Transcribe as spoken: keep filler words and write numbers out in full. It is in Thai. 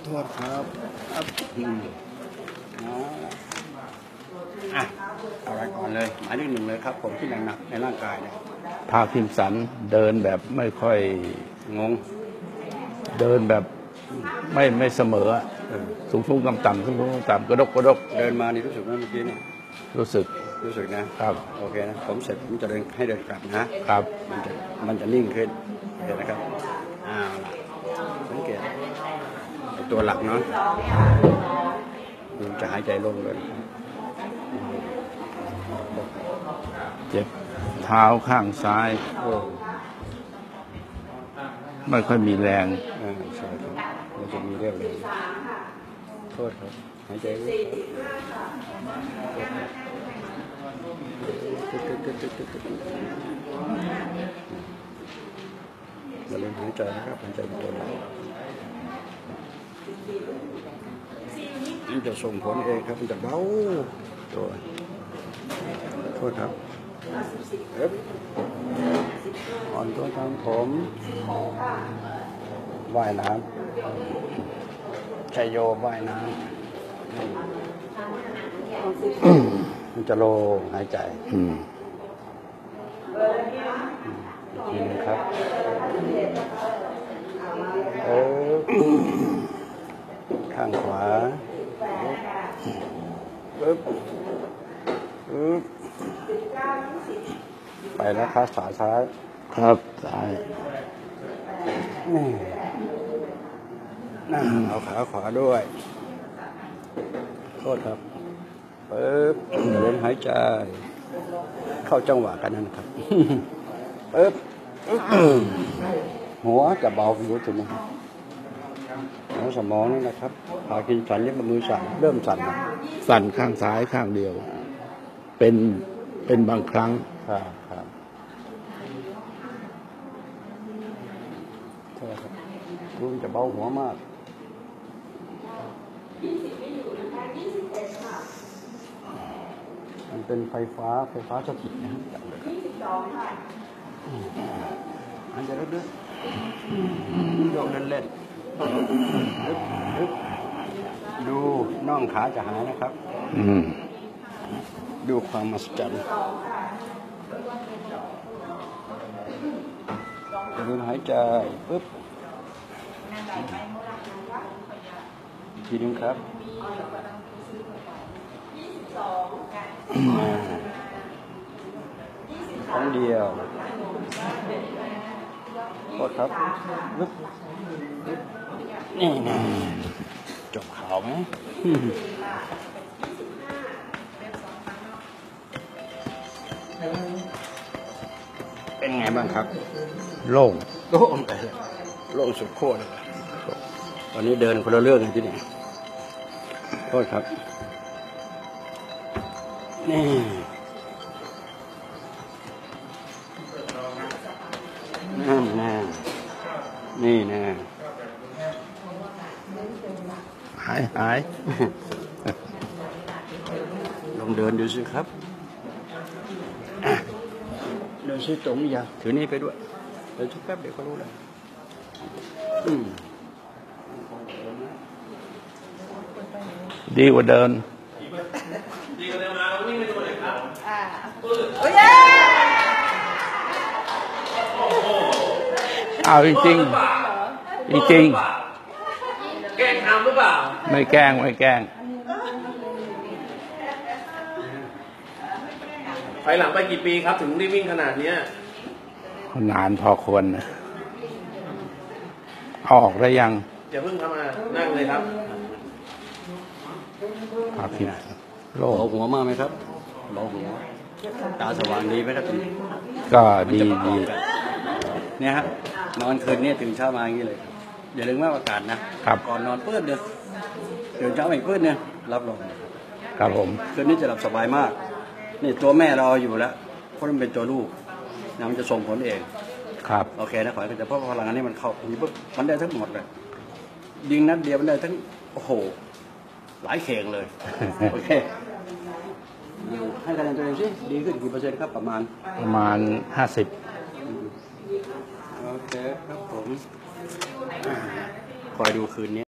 โทษครับครับอืมอ่ะอะไรก่อนเลยหมายเลขหนึ่งเลยครับผมที่หนักๆในร่างกายเนี่ยพาคินสันเดินแบบไม่ค่อยงงเดินแบบไม่ไม่เสมอสูงสูงต่ำต่ำสูงสูงต่ำกระดกกระดกเดินมานี่รู้สึกไหมเมื่อกี้นี่รู้สึกรู้สึกนะครับโอเคนะผมเสร็จผมจะเดินให้เดินกลับนะครับมันจะมันจะนิ่งขึ้นเห็นนะครับอ้าวสังเกตตัวหลักเนาะมันจะหายใจลงเลยเจ็บเท้าข้างซ้ายไม่ค่อยมีแรงอ่าใช่ครับมันจะมีเรื่องเลยโทษครับหายใจลึกอย่าลืมหายใจนะครับหายใจเป็นตัวหลักมันจะส่งผลเองครับมันจะเบาตัวโทษครับเอ๊บอ่อนตัวตามผมว่ายน้ำชัยโยว่ายน้ำมันจะโลหายใจอีกทีนึงครับเออข้างขวาปึ๊บปึ๊บไปแล้วครับขาซ้ายครับซ้ายนี่นั่งเอาขาขวาด้วยโทษครับปึ๊บเล่นหายใจเข้าจังหวะกันนั่นครับปึ๊บหัวจะเบารู้สึกไหมหัวสมองนี่นะครับพากินสันนี่มือสั่นเริ่มสั่นสั่นข้างซ้ายข้างเดียวเป็นเป็นบางครั้งครับครับโทษครับรู้จะเบาหัวมากมันเป็นไฟฟ้าไฟฟ้าสถิตนะครับอันจะเล็กๆโยกเล่นๆดูน่องขาจะหายนะครับดูความมหัศจรรย์จะดูหายใจปึ๊บทีนึงครับครั้งเดียวโทษครับปึ๊บนี่นะจบข่าวไหมเป็นไงบ้างครับโล่งโล่งไปเลยโล่งสุดโคตรเลยตอนนี้เดินคนละเรื่องเลยที่นี่โทษครับนี่นั่นนะนี่นะหายหายลองเดินดูสิครับเดินซิตรงอย่าถือนี่ไปด้วยเดินทุกแป๊บเดี๋ยวก็รู้แล้วดีกว่าเดินดีกว่าเดินมาเราวิ่งไปดูหน่อยครับอ่าโอ้ยเอาจริงจริงจริงแกล้งทำหรือเปล่าไม่แกล้งไม่แกล้งไปหลังไปกี่ปีครับถึงได้วิ่งขนาดนี้นานพอควรนะออกได้ยังอย่าเพิ่งทำมานั่งเลยครับพาคินโล่งหัวมากไหมครับเบาหัวตาสว่างดีไหมครับก็ดีดีเนี่ยฮะนอนคืนนี้ตื่นเช้ามาอย่างนี้เลยอย่าลืมว่าอากาศนะครับก่อนนอนเพื่อนเดียวตื่นเช้าอีกเพื่อนเนี่ยรับรองครับผมคืนนี้จะหลับสบายมากนี่ตัวแม่รออยู่แล้วเพราะมันเป็นตัวลูกนะมันจะส่งผลเองครับโอเคนะขอให้แต่เพราะพลังงานนี้มันเข้ามีปุ๊บมันได้ทั้งหมดเลยยิงนัดเดียวมันได้ทั้งโอ้โหหลายเข่งเลยโอเคให้คะแนนตัวเองสิดีขึ้นกี่เปอร์เซ็นต์ครับประมาณประมาณห้าสิบโอเคครับผมคอยดูคืนนี้